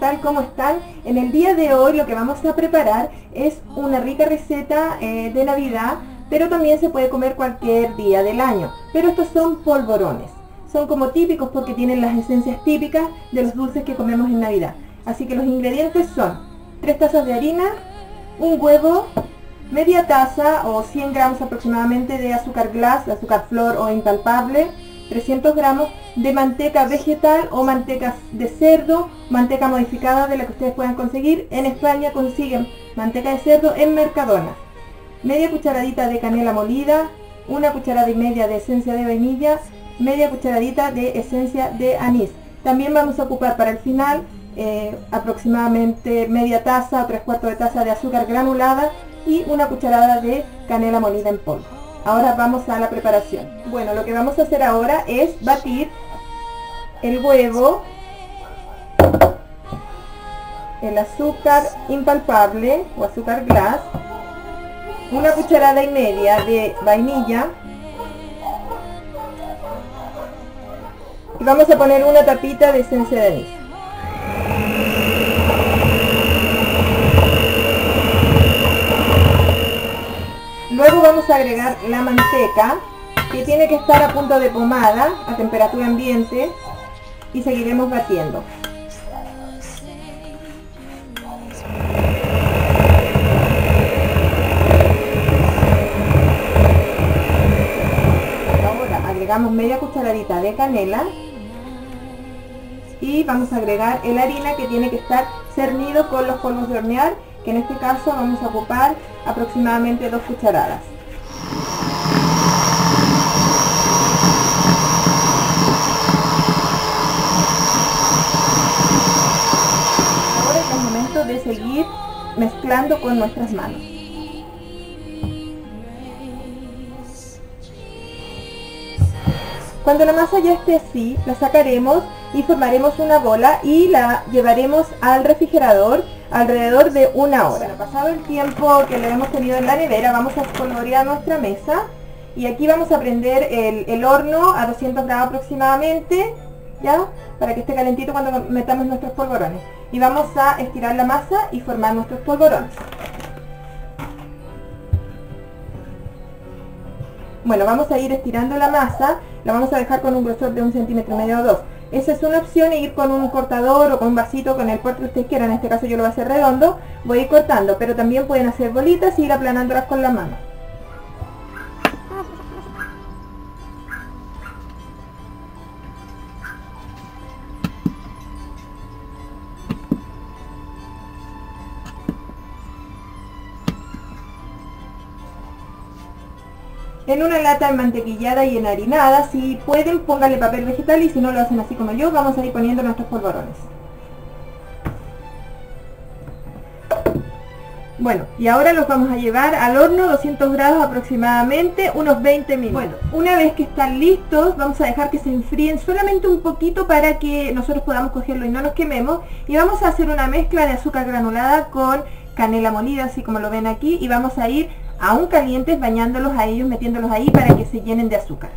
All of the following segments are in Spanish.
tal? ¿Cómo están? En el día de hoy lo que vamos a preparar es una rica receta de Navidad, pero también se puede comer cualquier día del año. Pero estos son polvorones. Son como típicos porque tienen las esencias típicas de los dulces que comemos en Navidad. Así que los ingredientes son 3 tazas de harina, un huevo, media taza o 100 gramos aproximadamente de azúcar glass, azúcar flor o impalpable, 300 gramos de manteca vegetal o manteca de cerdo, manteca modificada de la que ustedes puedan conseguir. En España consiguen manteca de cerdo en Mercadona, media cucharadita de canela molida, una cucharada y media de esencia de vainilla, media cucharadita de esencia de anís. También vamos a ocupar para el final aproximadamente media taza o 3/4 de taza de azúcar granulada y una cucharada de canela molida en polvo. Ahora vamos a la preparación. Bueno, lo que vamos a hacer ahora es batir el huevo, el azúcar impalpable o azúcar glass, una cucharada y media de vainilla y vamos a poner una tapita de esencia de anís. Luego vamos a agregar la manteca, que tiene que estar a punto de pomada, a temperatura ambiente, y seguiremos batiendo. Ahora agregamos media cucharadita de canela y vamos a agregar la harina, que tiene que estar cernido con los polvos de hornear, que en este caso vamos a ocupar aproximadamente 2 cucharadas. Ahora es el momento de seguir mezclando con nuestras manos. Cuando la masa ya esté así, la sacaremos y formaremos una bola y la llevaremos al refrigerador alrededor de 1 hora. Bueno, pasado el tiempo que le hemos tenido en la nevera, vamos a espolvorear nuestra mesa y aquí vamos a prender el horno a 200 grados aproximadamente, ¿ya? Para que esté calentito cuando metamos nuestros polvorones. Y vamos a estirar la masa y formar nuestros polvorones. Bueno, vamos a ir estirando la masa, la vamos a dejar con un grosor de 1,5 centímetros o 2. Esa es una opción, ir con un cortador o con un vasito, con el corte que ustedes quieran. En este caso yo lo voy a hacer redondo, voy a ir cortando, pero también pueden hacer bolitas y ir aplanándolas con la mano. En una lata enmantequillada y enharinada, si pueden pónganle papel vegetal y si no lo hacen así como yo, vamos a ir poniendo nuestros polvorones. Bueno, y ahora los vamos a llevar al horno 200 grados aproximadamente, unos 20 minutos. Bueno, una vez que están listos, vamos a dejar que se enfríen solamente un poquito para que nosotros podamos cogerlo y no nos quememos. Y vamos a hacer una mezcla de azúcar granulada con canela molida, así como lo ven aquí, y vamos a ir aún calientes bañándolos a ellos, metiéndolos ahí para que se llenen de azúcar.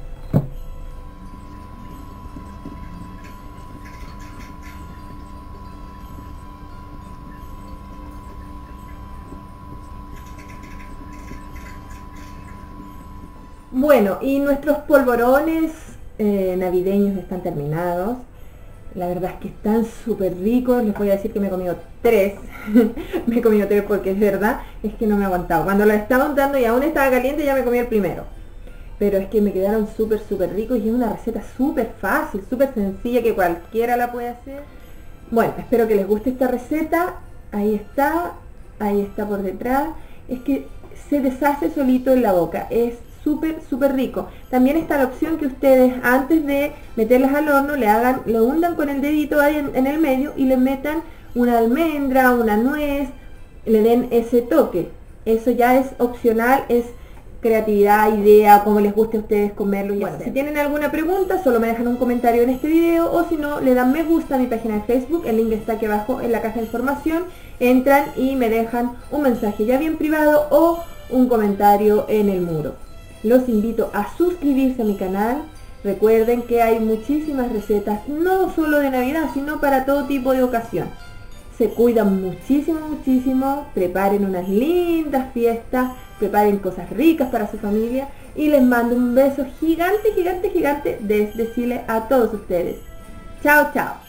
Bueno, y nuestros polvorones navideños están terminados. La verdad es que están súper ricos. Les voy a decir que me he comido 3. Me he comido 3 porque es verdad, es que no me he aguantado. Cuando la estaba untando y aún estaba caliente, ya me comí el primero. Pero es que me quedaron súper ricos y es una receta súper fácil, súper sencilla, que cualquiera la puede hacer. Bueno, espero que les guste esta receta. Ahí está por detrás. Es que se deshace solito en la boca. Es súper rico. También está la opción que ustedes, antes de meterlas al horno, lo hundan con el dedito ahí en el medio y le metan una almendra, una nuez, le den ese toque. Eso ya es opcional, es creatividad, idea, como les guste a ustedes comerlo. Y bueno, si tienen alguna pregunta, solo me dejan un comentario en este video, o si no, le dan me gusta a mi página de Facebook, el link está aquí abajo en la caja de información, entran y me dejan un mensaje ya bien privado o un comentario en el muro. Los invito a suscribirse a mi canal. Recuerden que hay muchísimas recetas, no solo de Navidad, sino para todo tipo de ocasión. se cuidan muchísimo, muchísimo, preparen unas lindas fiestas, preparen cosas ricas para su familia y les mando un beso gigante, gigante, gigante desde Chile a todos ustedes. Chao, chao.